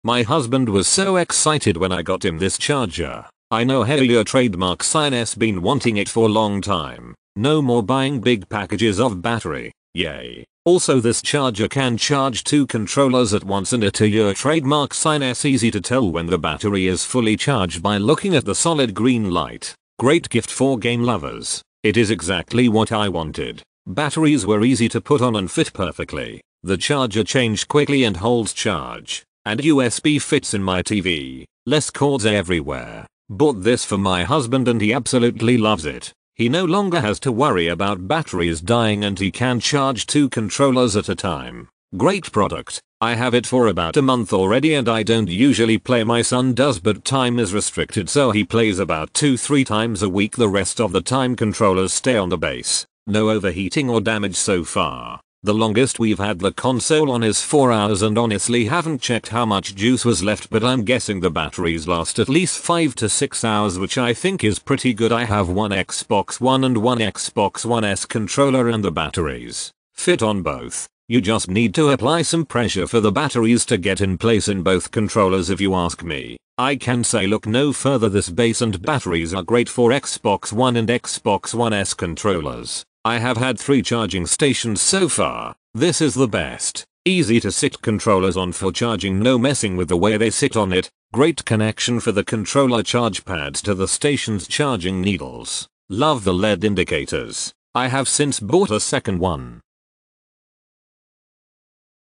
My husband was so excited when I got him this charger. I know your trademark sign-S been wanting it for a long time. No more buying big packages of battery. Yay. Also this charger can charge 2 controllers at once and your trademark sign-S easy to tell when the battery is fully charged by looking at the solid green light. Great gift for game lovers. It is exactly what I wanted. Batteries were easy to put on and fit perfectly. The charger changed quickly and holds charge. And USB fits in my TV. Less cords everywhere. Bought this for my husband and he absolutely loves it. He no longer has to worry about batteries dying and he can charge 2 controllers at a time. Great product. I have it for about a month already and I don't usually play, my son does, but time is restricted so he plays about 2-3 times a week. The rest of the time controllers stay on the base. No overheating or damage so far. The longest we've had the console on is 4 hours and honestly haven't checked how much juice was left, but I'm guessing the batteries last at least 5 to 6 hours, which I think is pretty good. I have one Xbox One and one Xbox One S controller and the batteries fit on both. You just need to apply some pressure for the batteries to get in place in both controllers if you ask me. I can say look no further, this base and batteries are great for Xbox One and Xbox One S controllers. I have had 3 charging stations so far. This is the best. Easy to sit controllers on for charging, no messing with the way they sit on it. Great connection for the controller charge pads to the station's charging needles. Love the LED indicators. I have since bought a second one.